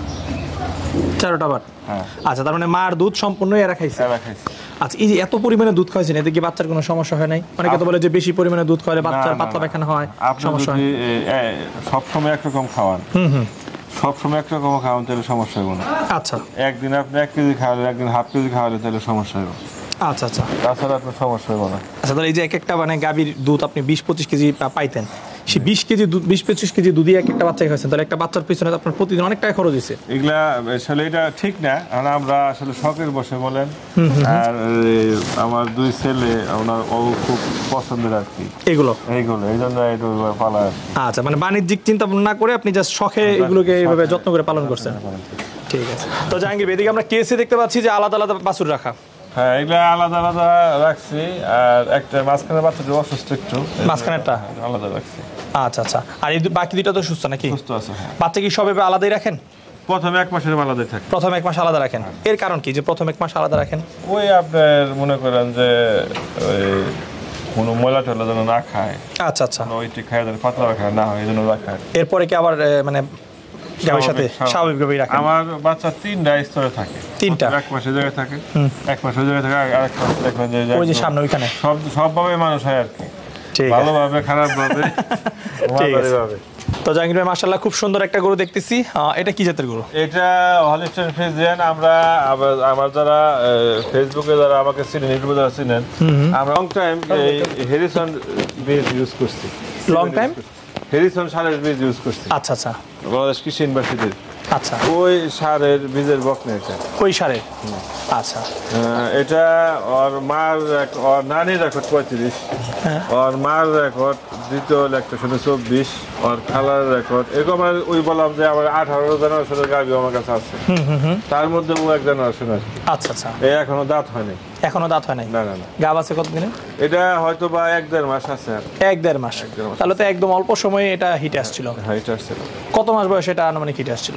চারটা ভাত। হ্যাঁ। আচ্ছা, তার মানে মার দুধ সম্পূর্ণ এরা খাইছে? এরা খাইছে। আচ্ছা, এই যে এত পরিমাণে দুধ খাইছেন, এতে কি বাচ্চার কোনো সমস্যা হয় নাই? অনেকে তো বলে যে বেশি পরিমাণে দুধ খাওয়ালে বাচ্চার পাতলা পায়খানা হয়, সমস্যা হয়। সবসময় একরকম খাওয়ান, হুম হুম সবসময় একরকম খাওয়ান, তাহলে সমস্যা হবে না। আচ্ছা, একদিন আপনি এক কেজি খাওয়ালে, একদিন হাফ কেজি খাওয়ালে, তাহলে সমস্যা হবে। আচ্ছা আচ্ছা। তাছাড়া আপনার সমস্যা হবে না। আচ্ছা, তাহলে এই যে এক একটা মানে গাভীর দুধ আপনি বিশ পঁচিশ কেজি পাইতেন, সেই বিশ কেজি দুধ, বিশ পঁচিশ কেজি দুধই এক একটা বাচ্চা খাইছেন, তাহলে একটা বাচ্চার পিছনে আপনার প্রতিদিন অনেক টাকা খরচ হয়েছে। এগুলা আসলে এটা ঠিক না, কারণ আমরা আসলে শখের বসে বলেন। আর আমার দুই ছেলে, ওনার ও খুব পছন্দের আর কি এগুলো এইগুলো, এই জন্য এগুলো পালা। আচ্ছা, মানে বাণিজ্যিক চিন্তা না করে আপনি জাস্ট শখে এগুলোকে এইভাবে যত্ন করে পালন করছেন। ঠিক আছে। তো জাহাঙ্গীর, এদিকে আমরা কেসে দেখতে পাচ্ছি যে আলাদা আলাদা বাছুর রাখা। হ্যাঁ, এগুলো আলাদা আলাদা রাখছি। আর একটা মাঝখানে বাচ্চাটা অসুস্থ, একটু মাঝখানেরটা আলাদা রাখছি। আচ্ছা আচ্ছা। আর এই বাকি দুইটা তো সুস্থ নাকি? সুস্থ আছে। বাচ্চা কি সবে আলাদাই রাখেন? প্রথম এক মাসের আলাদাই থাকে। প্রথম এক মাস আলাদা রাখেন? এর কারণ কি যে প্রথম এক মাস আলাদা রাখেন? ওই আপনার মনে করেন যে ওই কোনো ময়লা টলা যেন না খায়। আচ্ছা আচ্ছা। ওইটি খায় যেন পাতলা খায় না হয়, এই জন্য রাখায়। এরপরে কি আবার মানে গাভীর সাথে স্বাভাবিকভাবেই রাখেন? আমার বাচ্চা তিনটা স্তরে থাকে। তিনটা? এক মাসের জায়গায় থাকে, এক মাসের জায়গায় থাকে, আর এক মাস দেখবেন যে ওই যে সামনে ওইখানে সব সবভাবে মানুষ হয় আর কি। ঠিক আছে, ভালোভাবে খারাপভাবে। ঠিক আছে। তো জাহাঙ্গীর ভাই মাশাআল্লাহ খুব সুন্দর একটা গরু দেখতেছি। এটা কি জাতের গরু? এটা হলিস্টাইন ফ্রিজিয়ান। আমরা আমার যারা ফেসবুকে যারা আমাকে চিনেন, ইউটিউবে যারা চিনেন, আমরা লং টাইম এই হ্যারিসন ব্রিড ইউজ করছি। লং টাইম হেরিসন সারের বীজ ইউজ করছি। আচ্ছা আচ্ছা বাংলাদেশ কৃষি ইউনিভার্সিটির আচ্ছা ওই সারের বীজের বকনা এটা। ওই সারে আচ্ছা আহ, এটা ওর মার রেক- ওর নানির রেকর্ড পঁয়ত্রিশ, হ্যাঁ। ওর মার রেকর্ড দ্বিতীয় ল্যাকটেশনে চব্বিশ, ওর খালার রেকর্ড এরকম। আর ওই বললাম যে আমার আঠারো জেনারেশনের গাভি আমার কাছে আছে, তার মধ্যে ও এক জেনারেশন আর কি। আচ্ছা আচ্ছা এই এখনো দাঁত হয়নি। এখনো দাঁত হয় নাই? না না না, গাব আছে কতদিনে? এটা হয়তো বা এক দেড় মাস আছে আর। এক দেড় মাস। দেড় মাস। তাহলে তো একদম অল্প সময়ে এটা হিটে আসছিল। হ্যাঁ এটা আসছিল। কত মাস বয়সে এটা আনুমানিক হিটে আসছিল?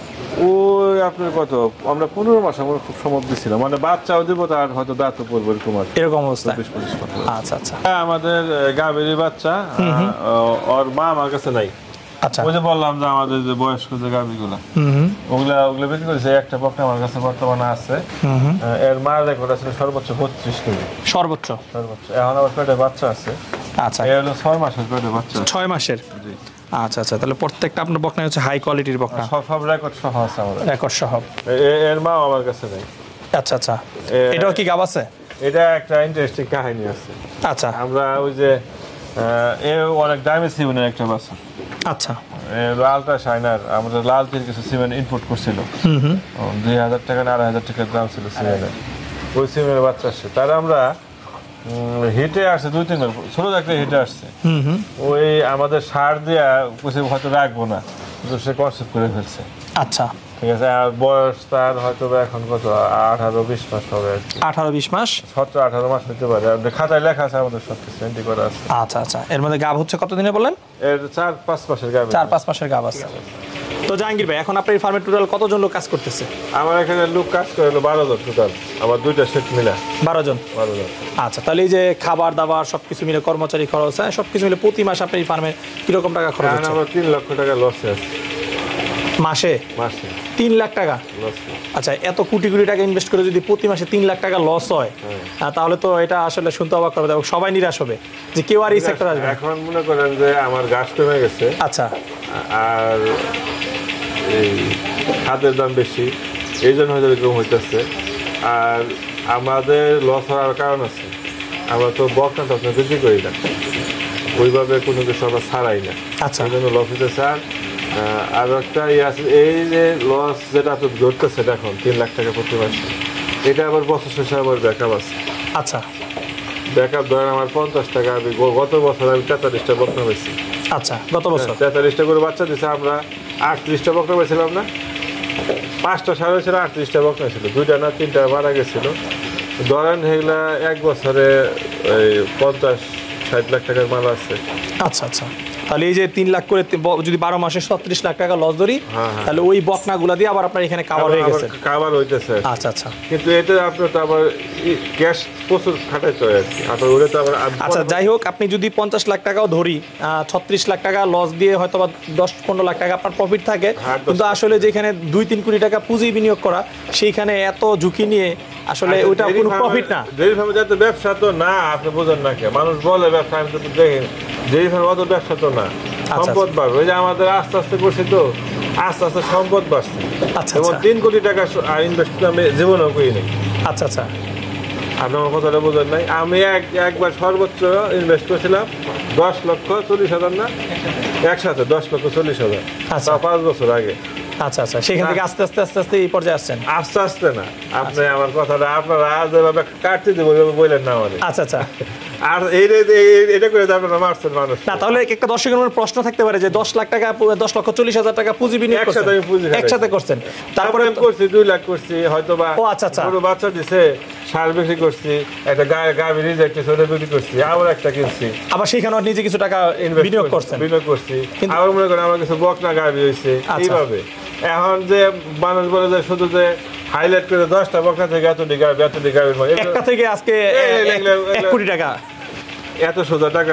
ওই আপনার কত, আমরা পনেরো মাস আমরা খুব সম্ভব দিচ্ছিলাম, মানে বাচ্চাও দিব তার হয়তো দাঁত পড়বো এরকম আর কি। এরকম অবস্থা? চব্বিশ পঁচিশ কথা। আচ্ছা আচ্ছা হ্যাঁ, আমাদের গাভীর বাচ্চা আহ, ওর মা আমার কাছে নাই। আচ্ছা ওই যে বললাম যে আমাদের যে বয়স্ক যে গাভীগুলা ওগুলা ওগুলো বিক্রি করেছে, একটা বকনা আমার কাছে বর্তমানে আছে। আহ, এর মার রেকর্ড আছে সর্বোচ্চ বত্রিশ কেজি সর্বোচ্চ। সর্বোচ্চ। এখন আমার পেটে বাচ্চা আছে, আচ্ছা এ হলো ছয় মাসের পেটে বাচ্চা আছে। ছয় মাসের? জি। আচ্ছা আচ্ছা তাহলে প্রত্যেকটা আপনার বকনা হচ্ছে হাই কোয়ালিটির বকনা, সব সব রেকর্ড সহ আছে আমাদের। রেকর্ড সহ। এ- এর মাও আমার কাছে নেই। আচ্ছা আচ্ছা এ- এটাও কি গাব আছে? এটা একটা ইন্টারেস্টিং কাহিনী আছে। আচ্ছা আমরা ওই যে আহ, এ অনেক দামি সিমেন্টের একটা বাচ্চা, আচ্ছা আলট্রা শাইনার আমাদের লাল তিল কিছু সিমেন্ট ইম্পোর্ট করছিল, ও, দুই হাজার টাকা না আড়াই হাজার টাকার দাম ছিল সিমেন্টের। ওই সিমেন্টের বাচ্চা আসছে, তারা আমরা উম, হিটে আসছে দুই তিনবার, ছোট একটা হিটে আসছে। ওই আমাদের সার দেওয়া কিছু হয়তো রাখবো না, কিন্তু সে কনসেপ্ট করে ফেলছে। আচ্ছা ঠিক আছে, আর বয়স তার হয়তো বা এখন কত আঠারো বিশ মাস হবে আর কি। আঠারো বিশ মাস? সতেরো আঠারো মাস হতে পারে, আর খাতায় লেখা আছে আমাদের সব কিছু এন্ট্রি করা আছে। আচ্ছা আচ্ছা এর মধ্যে গাব হচ্ছে কতদিনে বললেন? এর চার পাঁচ মাসের গাভী। চার পাঁচ মাসের গাব আছে। তো জাহাঙ্গীর ভাই এখন আপনার এই ফার্মে টোটাল কতজন লোক কাজ করতেছে? আমার এখানে লোক কাজ করে হলো বারো জন টোটাল, আমার দুইটা সেট মিলা বারো জন। বারো জন। আচ্ছা তাহলে এই যে খাবার দাবার সবকিছু মিলে কর্মচারী খরচ হয় সবকিছু মিলে প্রতি মাসে আপনার এই ফার্মে কিরকম টাকা খরচ এখন হচ্ছে? আমার তিন লক্ষ টাকা লসে আছে মাসে মাসে। তিন লাখ টাকা? লসে। আচ্ছা এত কোটি কোটি টাকা ইনভেস্ট করে যদি প্রতি মাসে তিন লাখ টাকা লস হয় আহ, তাহলে তো এটা আসলে শুনতে অবাক করবে এবং সবাই নিরাশ হবে যে কেউ আর এই সেক্টর আসবে না। এখন মনে করেন যে আমার গাছ কমে গেছে, আচ্ছা আর এই খাদ্যের দাম বেশি, এই জন্য হয়তো এরকম হইতেছে। আর আমাদের লস হওয়ার কারণ আছে, আমরা তো বকনা টকনা বিক্রি করি না, ওইভাবে কোনো কিছু আমরা ছাড়াই না, আচ্ছা এই জন্য লস হইতেছে। আর আহ, আর একটা ইয়ে আছে, এই যে লস যেটা আপনি ধরতেছেন এখন তিন লাখ টাকা প্রতি মাসে, এটা আবার বছর শেষে আবার ব্যাকআপ আছে। আচ্ছা ব্যাকআপ ধরেন আমার পঞ্চাশ টাকা, আমি গ- গত বছর আমি তেতাল্লিশটা বকনা পেয়েছি। আচ্ছা গত বছর তেতাল্লিশটা করে বাচ্চা দিচ্ছে, আমরা আটত্রিশটা বকনা পেয়েছিলাম না, পাঁচটা সাড়ে ছিল, আটত্রিশটা বকনা ছিল, দুইটা না তিনটা মারা গেছিল। ধরেন এগুলা এক বছরে ওই পঞ্চাশ ষাট লাখ টাকার মাল আছে। আচ্ছা আচ্ছা তাহলে এই যে তিন লাখ করে তি- ব- যদি বারো মাসে ছত্রিশ লাখ টাকা লস ধরি হ্যাঁ, হ্যাঁ। তাহলে ওই বকনাগুলা দিয়ে আবার আপনার এখানে কাভার হয়ে গেছে। কাবার হইতেছে, আচ্ছা আচ্ছা কিন্তু এতে আপনার তো আবার ক্যাশ প্রচুর খাটাইতে হয় আর কি, আপনার ওটা তো আবার আচ্ছা যাই হোক আপনি যদি পঞ্চাশ লাখ টাকাও ধরি ছত্রিশ লাখ টাকা লস দিয়ে হয়তো বা দশ পনেরো লাখ টাকা আপনার প্রফিট থাকে, হ্যাঁ, দশ কিন্তু আসলে যেখানে দুই তিন কোটি টাকা পুঁজি বিনিয়োগ করা সেইখানে এত ঝুঁকি নিয়ে আসলে ওইটা কোনো প্রফিট না। ডেইরি ফার্মে যাতে ব্যবসা তো না, আপনি বোঝেন না কে, মানুষ বলে ব্যবসা, আমি তো দেখি ডেইরি ফার্মে অত ব্যবসা তো না, সম্পদ বাড়বে। ওই যে আমাদের আস্তে আস্তে করছি তো, আস্তে আস্তে সম্পদ বাড়ছে। আচ্ছা এবং আচ্ছা তিন কোটি টাকা ইনভেস্ট আমি জীবনেও করি নাই। আচ্ছা আচ্ছা আপনি আমার কথাটা বোঝেন নাই, আমি এক একবার সর্বোচ্চ ইনভেস্ট করেছিলাম দশ লক্ষ চল্লিশ হাজার না, একসাথে দশ লক্ষ চল্লিশ হাজার, আচ্ছা। তা পাঁচ বছর আগে। আচ্ছা আচ্ছা সেখান থেকে আস্তে আস্তে আস্তে আস্তে এই পর্যায়ে আসছেন। আস্তে আস্তে না, আপনি আমার কথাটা আপনারা যেভাবে কাটতে দেবো ওইভাবে বললেন না আমাদের। আচ্ছা আচ্ছা আর এই যে- এই- এটা করে তো আপনারা মারছেন মানুষ। না তাহলে একটা দর্শকের মনে প্রশ্ন থাকতে পারে যে দশ লাখ টাকা দশ লক্ষ চল্লিশ হাজার টাকা পুঁজি বিনিয়োগ করছেন, একসাথে আমি পুঁজি খাটাইছি। একসাথে করছেন, তারপরে তারপরে আমি করছি দুই লাখ করছি হয়তো বা, ও, আচ্ছা, আচ্ছা। গরু বাচ্চা দিছে সার বিক্রি করছি, একটা গায়ে গাভী রিজেক্ট হয়েছে ওটা বিক্রি করছি, আবার একটা কিনছি, আবার সেখানে নিজে কিছু টাকা invest বিনিয়োগ করছি, করছেন। বিনিয়োগ করছি, কিন্তু- আবার মনে করেন আমার কিছু বকনা গাভী হয়েছে, আচ্ছা। এইভাবে। এখন যে মানুষ বলে যে শুধু যে হাইলাইট করে দশটা বকনা থেকে এতটি গাভী এতটি গাভী, একটা থেকে আজকে এই, এক- এগুলো- এক এগুলো- কোটি টাকা এত সোজা টাকা,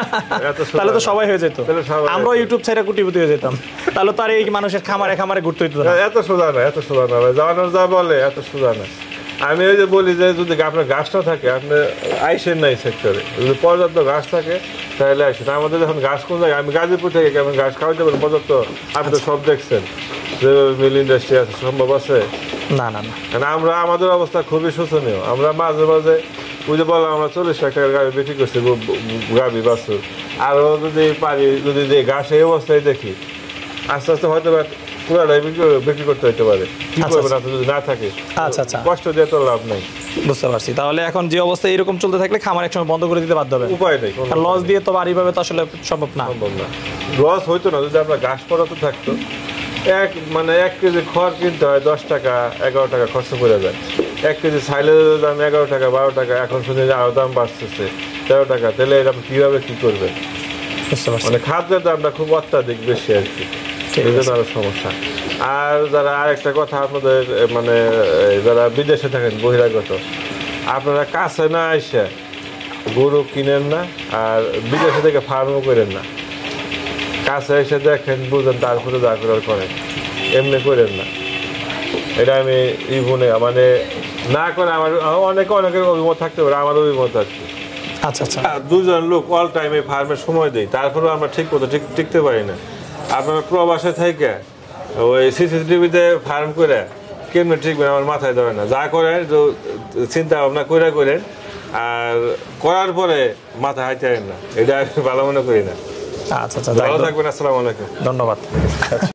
এত সোজা তাহলে তো সবাই হয়ে যেত, তাহলে সবাই হয়ে আমরাও যেত। ইউটিউব ছেড়ে কোটিপতি হয়ে যেতাম, তাহলে তো আর এই মানুষের খামারে খামারে ঘুরতে হইতো না। এত সোজা না, এত সোজা না ভাই, জানানো যা বলে এত সোজা না। আমি ওই যে বলি যে যদি আপনার গাছটা থাকে আপনি আইসেন না এই সেক্টরে, যদি পর্যাপ্ত গাছ থাকে তাহলে আইসেন। আমাদের যখন গাছ কোন জায়গায়, আমি গাজীপুর থেকে কেমন গাছ খাওয়াইতে পারি পর্যাপ্ত, আপনি তো সব দেখছেন যেভাবে মিল ইন্ডাস্ট্রি আছে, সম্ভব আছে? না না না কারণ আমরা আমাদের অবস্থা খুবই শোচনীয়। আমরা মাঝে মাঝে ওই যে বললাম আমরা চল্লিশ লাখ টাকার গাড়ি বিক্রি করছি, গাভি বাছুর, আরও যদি পারি যদি ঘাস এই অবস্থায় দেখি আস্তে আস্তে হয়তো পুরাটাই বিক্রি করতে হতে পারে। কি করবে না যদি না থাকে, আচ্ছা আচ্ছা, কষ্ট দিয়ে তো লাভ নাই। বুঝতে পারছি। তাহলে এখন যে অবস্থা এরকম চলতে থাকলে খামার একসময় বন্ধ করে দিতে বাধ্য হবে, উপায় নেই। লস দিয়ে তো আর এইভাবে তো আসলে সম্ভব না। সম্ভব না, লস হইতো না যদি আপনার ঘাস পড়াতে থাকতো। এক মানে এক কেজি খড় কিনতে হয় দশ টাকা এগারো টাকা খরচ করে যায়। এক কেজি সাইলের দাম এগারো টাকা বারো টাকা, এখন শুনে যে আরও দাম বাড়তেছে তেরো টাকা। তাহলে এটা আপনি কীভাবে কী করবেন? বুঝতে পারছি, মানে খাদ্যের দামটা খুব অত্যাধিক বেশি আর কি, এই জন্য আরও সমস্যা। আর যারা আরেকটা কথা আপনাদের মানে যারা বিদেশে থাকেন বহিরাগত, আপনারা কাছে না এসে গরু কিনেন না আর বিদেশে থেকে ফার্মও করেন না। কাছে এসে দেখেন বুঝেন তারপরে যা করার করেন, এমনি করেন না। এটা আমি ই মনে মানে না করে আমার অনেকে অনেকের অভিমত থাকতে পারে, আমার অভিমত আছে। আচ্ছা আচ্ছা, দুজন লোক অল টাইম এই ফার্মে সময় দেয়, তারপরেও আমরা ঠিক মতো ঠিক টিকতে পারি না। আপনারা প্রবাসে থেকে ওই সিসিটিভিতে ফার্ম করে কেমনি ঠিকবেন আমার মাথায় ধরে না। যা করেন চিন্তা ভাবনা করে করেন, আর করার পরে মাথা হাইতে না, এটা আমি ভালো মনে করি না। আচ্ছা আচ্ছা, ভালো থাকবেন, আসসালামু আলাইকুম, ধন্যবাদ।